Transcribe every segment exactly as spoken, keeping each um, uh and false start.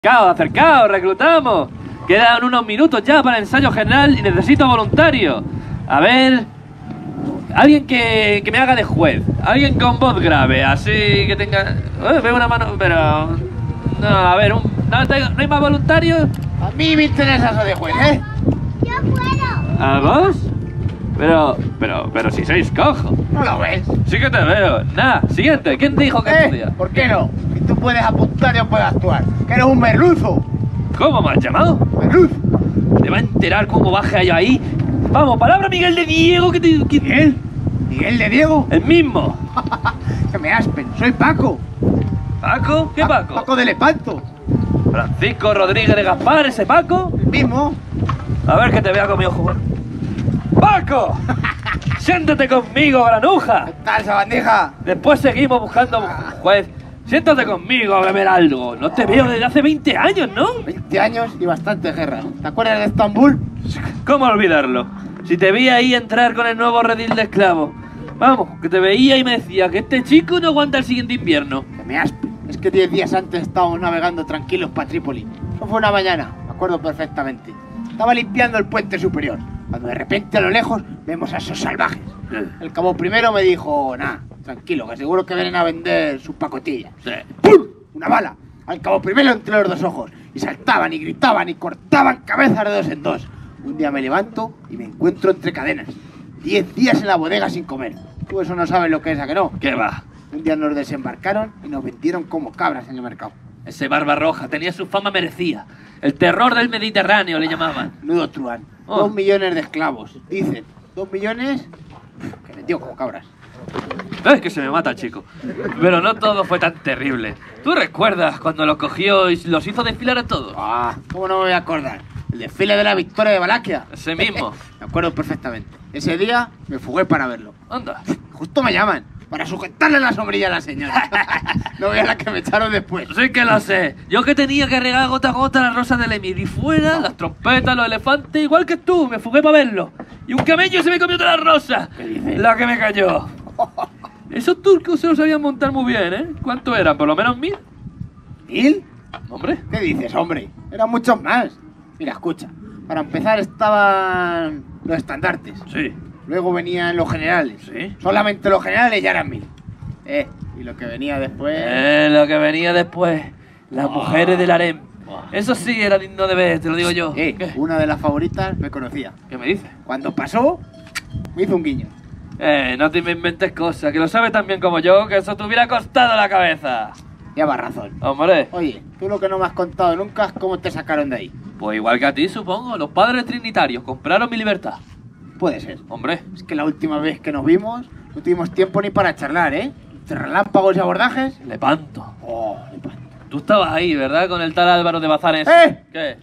Acercaos, acercaos, reclutamos. Quedan unos minutos ya para el ensayo general y necesito voluntarios. A ver... Alguien que, que me haga de juez. Alguien con voz grave, así que tenga... Eh, veo una mano, pero... No, a ver, un... ¿No, tengo, ¿no hay más voluntarios? A mí me interesa eso de juez, ¿eh? ¡Yo puedo! ¿A vos? Pero... Pero... Pero si sois cojo. ¿No lo ves? Sí que te veo. Nada, siguiente. ¿Quién dijo que ¿Eh? estudia? ¿Por qué no? Si tú puedes apuntar, yo puedo actuar. Que eres un merluzo. ¿Cómo me has llamado? Merluzo. Te va a enterar cómo baje yo ahí. Vamos, palabra Miguel de Diego, que te... Que... ¿Miguel? ¿Miguel de Diego? El mismo. Que me aspen. Soy Paco. ¿Paco? ¿Qué Paco? Paco de Lepanto. Francisco Rodríguez de Gaspar, ese Paco. El mismo. A ver que te vea conmigo jugar. ¡Paco! Siéntate conmigo, granuja. ¿Qué tal, sabandija? Después seguimos buscando un juez. Siéntate conmigo a beber algo. No te veo desde hace veinte años, ¿no? veinte años y bastante guerra. ¿Te acuerdas de Estambul? ¿Cómo olvidarlo? Si te vi ahí entrar con el nuevo redil de esclavos. Vamos, que te veía y me decía que este chico no aguanta el siguiente invierno. Que me aspen. Es que diez días antes estábamos navegando tranquilos para Trípoli. Eso fue una mañana, me acuerdo perfectamente. Estaba limpiando el puente superior, cuando de repente a lo lejos vemos a esos salvajes. El cabo primero me dijo, nah, tranquilo, que seguro que vienen a vender sus pacotillas. Sí. ¡Pum! Una bala. Al cabo primero entre los dos ojos. Y saltaban y gritaban y cortaban cabezas de dos en dos. Un día me levanto y me encuentro entre cadenas. Diez días en la bodega sin comer. Tú eso no sabes lo que es, ¿a que no? ¿Qué va? Un día nos desembarcaron y nos vendieron como cabras en el mercado. Ese barba roja tenía su fama merecida. El terror del Mediterráneo le llamaban. Nudo truán. Oh. Dos millones de esclavos. Dicen, dos millones que vendió como cabras. Es que se me mata el chico. Pero no todo fue tan terrible. ¿Tú recuerdas cuando los cogió y los hizo desfilar a todos? Ah, ¿cómo no me voy a acordar? El desfile de la victoria de Valaquia. Ese mismo. Me acuerdo perfectamente. Ese día me fugué para verlo. Anda. Justo me llaman para sujetarle la sombrilla a la señora. No veas la que me echaron después. Sí que lo sé. Yo que tenía que regar gota a gota las rosas del Emir. Y fuera, las trompetas, los elefantes, igual que tú. Me fugué para verlo. Y un camello se me comió todas las rosas. ¿Qué dices? La que me cayó. Esos turcos se los sabían montar muy bien, ¿eh? ¿Cuánto eran? ¿Por lo menos mil? ¿Mil? Hombre. ¿Qué dices, hombre? Eran muchos más. Mira, escucha. Para empezar estaban los estandartes. Sí. Luego venían los generales. Sí. Solamente los generales ya eran mil. Eh, y lo que venía después... Eh, lo que venía después. Las Oh. mujeres del harem. Eso sí era digno de ver, te lo digo yo. Eh, ¿Qué? una de las favoritas me conocía. ¿Qué me dices? Cuando pasó, me hizo un guiño. Eh, no te me inventes cosas, que lo sabes tan bien como yo, que eso te hubiera costado la cabeza. Llevas razón. Hombre, Oye, tú lo que no me has contado nunca es cómo te sacaron de ahí. pues igual que a ti, supongo. Los padres trinitarios compraron mi libertad. Puede ser. Hombre, Es que la última vez que nos vimos no tuvimos tiempo ni para charlar, ¿eh? Entre relámpagos y abordajes. Lepanto. Oh, Lepanto. Tú estabas ahí, ¿verdad? Con el tal Álvaro de Bazares. ¡Eh! ¿Qué?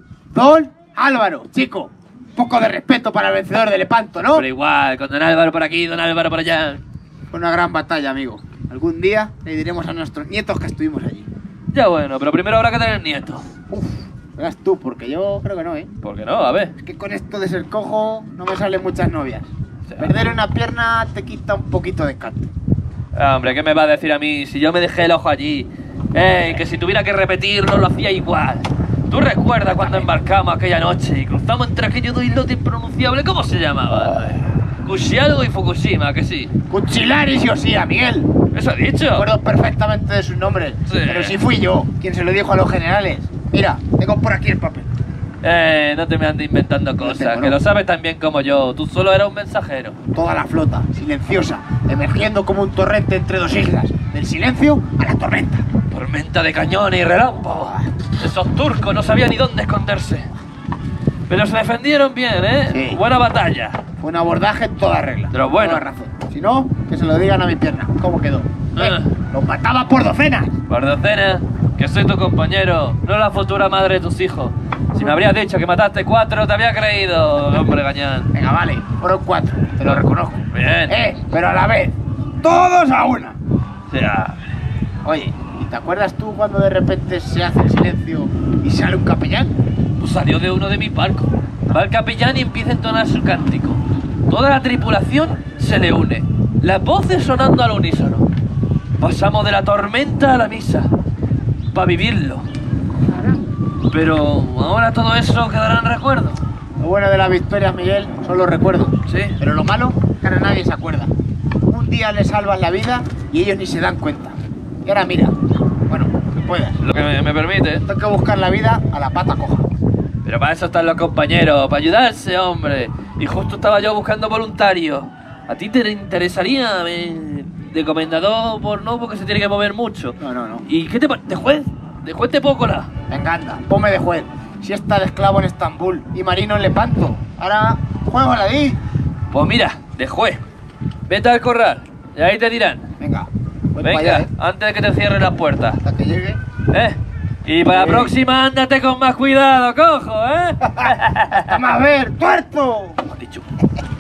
Don Álvaro, chico. Un poco de respeto para el vencedor de Lepanto, ¿no? Pero igual, con don Álvaro por aquí, don Álvaro por allá. Fue una gran batalla, amigo. Algún día le diremos a nuestros nietos que estuvimos allí. Ya bueno, pero primero habrá que tener nietos. Uf, verás tú, porque yo creo que no, ¿eh? ¿Por qué no? A ver. Es que con esto de ser cojo no me salen muchas novias. sea. Perder una pierna te quita un poquito de canto. Ah, hombre, ¿qué me va a decir a mí si yo me dejé el ojo allí? Eh, que si tuviera que repetirlo lo hacía igual. ¿Tú recuerdas cuando embarcamos aquella noche y cruzamos entre aquellos dos islotes impronunciables? ¿Cómo se llamaban? Kushialgo y Fukushima, que sí. Cuchilaris y Osía, Miguel. ¿Eso ha dicho? Me acuerdo perfectamente de sus nombres. Sí. Pero si fui yo quien se lo dijo a los generales. Mira, tengo por aquí el papel. Eh, no te me andes inventando cosas, tengo, que no. lo sabes tan bien como yo. Tú solo eras un mensajero. Toda la flota, silenciosa, emergiendo como un torrente entre dos islas. Del silencio a la tormenta. Tormenta de cañones y relámpagos. Esos turcos no sabían ni dónde esconderse. Pero se defendieron bien, ¿eh? Sí. Buena batalla. Fue un abordaje en toda regla. Pero bueno. Toda razón. Si no, que se lo digan a mi pierna. ¿Cómo quedó? Ah. Eh, los mataba por docenas. Por docena, que soy tu compañero, no la futura madre de tus hijos. Si me habrías dicho que mataste cuatro, te había creído, hombre gañán. Venga, vale, fueron cuatro, te lo reconozco. Bien. Eh, pero a la vez, todos a una. Ya. Oye, ¿y te acuerdas tú cuando de repente se hace el silencio y sale un capellán? Pues salió de uno de mis barcos. Va el capellán y empieza a entonar su cántico. Toda la tripulación se le une, las voces sonando al unísono. Pasamos de la tormenta a la misa, para vivirlo. Pero ahora todo eso quedará en recuerdo. Lo bueno de las victorias, Miguel, son los recuerdos. Sí. Pero lo malo es que ahora nadie se acuerda. Un día les salvas la vida y ellos ni se dan cuenta. Y ahora mira, bueno, que puedas. Lo que me, me permite. Tengo que buscar la vida a la pata coja. Pero para eso están los compañeros, para ayudarse, hombre. Y justo estaba yo buscando voluntarios. ¿A ti te interesaría eh, de comendador por no? Porque se tiene que mover mucho. No, no, no. ¿Y qué te parece? ¿De juez? ¿De juez te puedo colar? Venga, anda, ponme de juez. Si está de esclavo en Estambul y marino en Lepanto. Ahora, juego a la di. Pues mira, de juez. Vete al corral y ahí te dirán. Venga, voy para Venga, allá, ¿eh? antes de que te cierren las puertas. Hasta que llegue. ¿Eh? Y para Sí. la próxima ándate con más cuidado, cojo, ¿eh? Vamos a ver, tuerto. Has dicho.